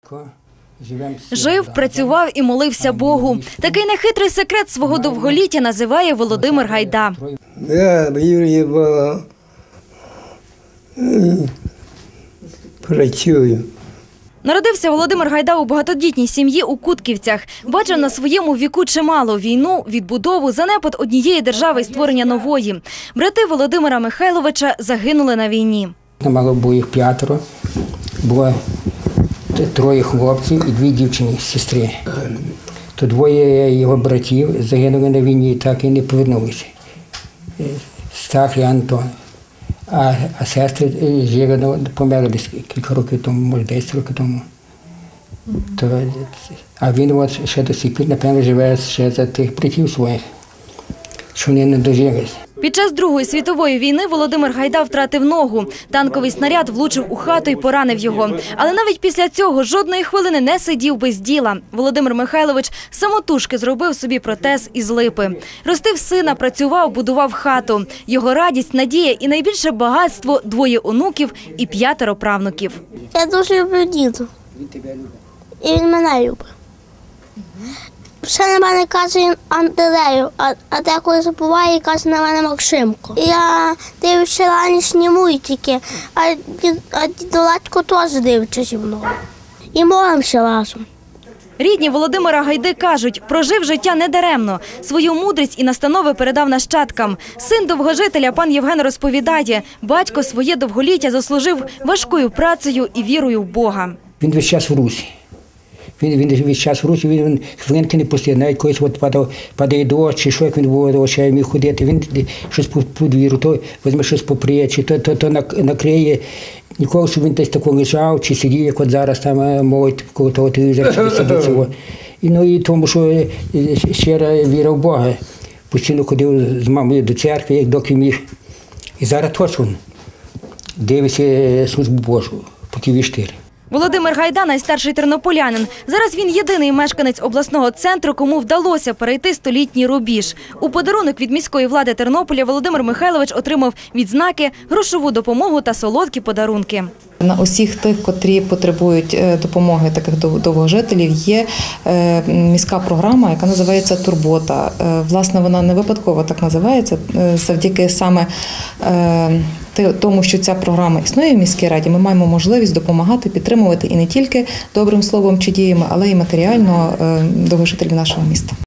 Жив, працював і молився Богу. Такий нехитрий секрет свого довголіття називає Володимир Гайда. Я в Юрії була, працюю. Народився Володимир Гайда у багатодітній сім'ї у Кутківцях. Бачив на своєму віку чимало – війну, відбудову, занепад однієї держави і створення нової. Брати Володимира Михайловича загинули на війні. Мало було їх 5, було 3 хлопців і 2 дівчини, сестри. То 2 його братів загинули на війні, так і не повернулися. Стах і Антон. А сестри жили, померли десь кілька років тому, може 10 років тому. А він ще до сих пір, напевно, живе ще за тих братів своїх, що вони не дожились. Під час Другої світової війни Володимир Гайда втратив ногу. Танковий снаряд влучив у хату і поранив його. Але навіть після цього жодної хвилини не сидів без діла. Володимир Михайлович самотужки зробив собі протез із липи. Ростив сина, працював, будував хату. Його радість, надія і найбільше багатство – 2 онуків і 5 правнуків. Я дуже люблю діду. Він тебе любить. І він мене любить. Ще на мене каже Антелею, а деколи забуває і каже на мене Максимко. Я дивлюся ранішні мультики, а дідулечко теж дивиться зі мною. І молимося разом. Рідні Володимира Гайди кажуть, прожив життя недаремно. Свою мудрість і настанови передав нащадкам. Син довгожителя пан Євген розповідає, батько своє довголіття заслужив важкою працею і вірою в Бога. Він весь час в русі. Він весь час в русі, він хвилинки не пустив. Навіть колись падає дощ, чи що, як він був, очей міг ходити, він щось по двіру, то візьме щось поприє, чи то накриє. Ніколи, щоб він десь тако лежав, чи сидів, як от зараз там молодь коло того телевізора, чи сидить. І тому, що щира віра в Бога. Постійно ходив з мамою до церкви, як доки міг. І зараз точно дивиться службу Божу, поки віштир. Володимир Гайда – найстарший тернополянин. Зараз він єдиний мешканець обласного центру, кому вдалося перейти столітній рубіж. У подарунок від міської влади Тернополя Володимир Михайлович отримав відзнаки, грошову допомогу та солодкі подарунки. На усіх тих, котрі потребують допомоги таких довгожителів, є міська програма, яка називається «Турбота». Власне, вона не випадково так називається, завдяки саме тому, що ця програма існує в міській раді, ми маємо можливість допомагати, підтримувати і не тільки добрим словом чи діями, але й матеріально довгожителів нашого міста.